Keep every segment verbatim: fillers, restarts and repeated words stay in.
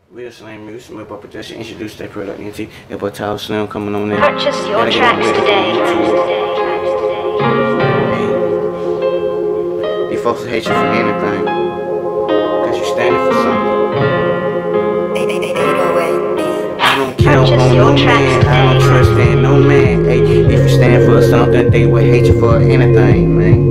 Real Slam Music, my boy production, introduce that product, N T. That boy Tall Slim coming on there. Purchase your tracks today. Hey, these folks will hate you for anything, cause you standing for something. I don't count on no man, I don't trust in no man. Hey, if you stand for something, they will hate you for anything, man.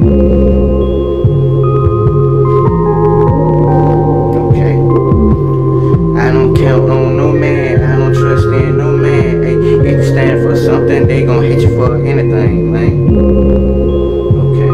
Count on no man, I don't trust in no man. Hey, if you stand for something, they gon' hit you for anything, man. Okay.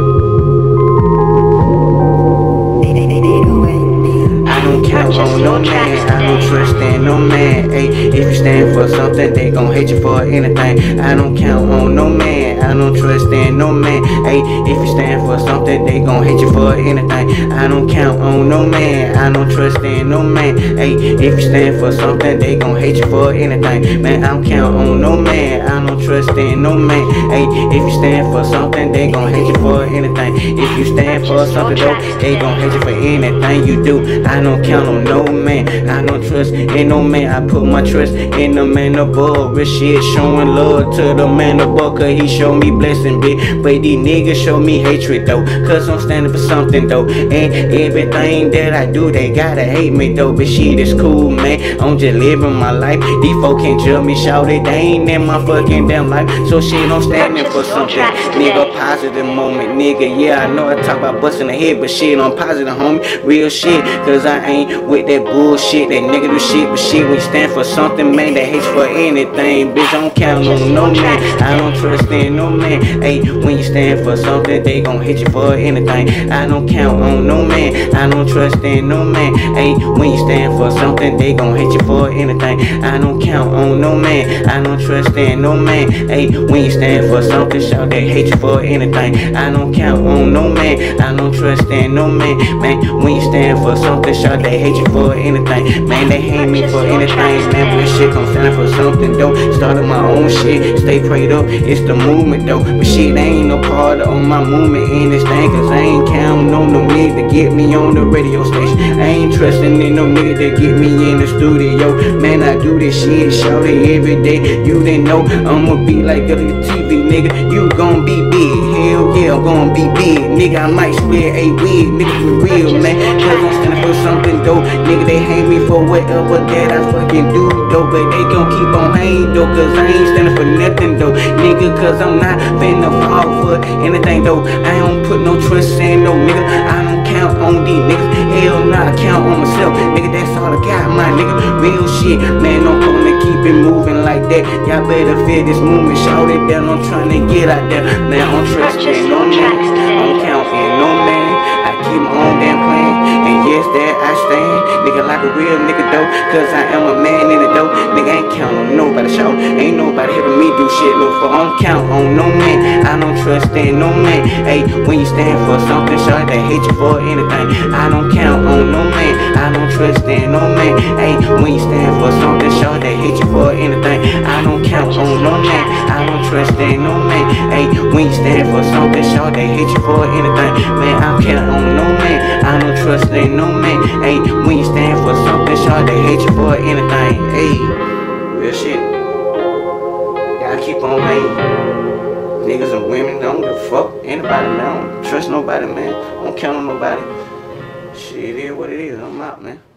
I don't count on no man, I don't trust in no man. Hey, if you stand for something, they gon' hit you for anything. I don't count on no man, I don't trust in no man. Hey, if you stand for something, they gon' hit you for anything. I don't count on no man, I don't trust in no man. Hey, if you stand for something, they gon' hate you for anything. Man, I don't count on no man, I don't trust in no man. Hey, if you stand for something, they gon' hate you for anything. If you stand for something, though, they gon' hate you for anything you do. I don't count on no man, I don't trust in no man. I put my trust in the man above. Real shit, showing love to the man above, cause he show me blessing, bitch. But these niggas show me hatred, though, cause I'm standing for something, though. And everything that I do, they gotta hate me, though. But shit is cool, man, I'm just living my life. These folks can't judge me, shout it, they ain't in my fucking damn life. So shit, I'm standing for something, nigga. Positive moment, nigga. Yeah, I know I talk about busting the head, but shit, I'm positive, homie. Real shit, cause I ain't with that bullshit, that negative shit. But shit, when you stand for something, man, they hate you for anything. Bitch, I don't count on no man, I don't trust in no man. Hey, when you stand for something, they gon' hit you for anything. I don't count on no man, I don't trust in no man. Hey, when you stand for something, they gon' hit you for anything. I don't count on no man, I don't trust in no man. Hey, when you stand for something, shout they hate you for anything. I don't count on no man, I don't trust in no man. Man, when you stand for something, shout they hate you for anything. Man, they hate me for anything. Man, when shit come standing for something, though. Started my own shit, stay prayed up, it's the movement, though. But shit, they ain't no part of my movement in this thing, cause I ain't counting on no nigga to get me on the radio station. I ain't trusting in no nigga to get me in the studio. Man, I do this shit, shout it every day. You didn't know I'ma be like the T V, nigga. You gon' be big, hell yeah, I'm gon' be big, nigga. I might wear a wig, nigga, for real, man. Cause I'm standing for something, though. Nigga, they hate me for whatever that I fucking do, though. But they gon' keep on hating, though, cause I ain't standing for nothing, though, nigga. Cause I'm not finna fall for anything, though. I don't put no trust in no nigga. I don't count on these niggas. Hell nah, I count on myself, nigga. That's all I got, my nigga. Real shit, man. I'm gonna keep it moving like that. Y'all better feel this movement. Shout it down. I'm trying to get out there. Man, I'm trusting no man. I'm counting no man. I keep my own damn plan. And yes, that I stand, nigga, like a real nigga, though. Cause I am a man in the dough. Nigga, ain't count on nobody. Shout, ain't nobody helping me do shit, no. For I don't count on no man. I don't trust in no man. Hey, when you stand for something, shout, they hate you for anything. I don't count on no man. I don't trust in no man. Hey, when you stand for something, shout, they hate you for anything. I don't count on no man. I don't trust in no man. Hey, when you stand for something, shout, they hate you for anything. Man, I don't count on no man. I don't trust in no man. Hey, when you stand for something, shout, they hate you for anything. Hey, real shit. Gotta keep on hating. Niggas and women, don't give a fuck anybody, man. I don't trust nobody, man. I don't count on nobody. Shit, it is what it is. I'm out, man.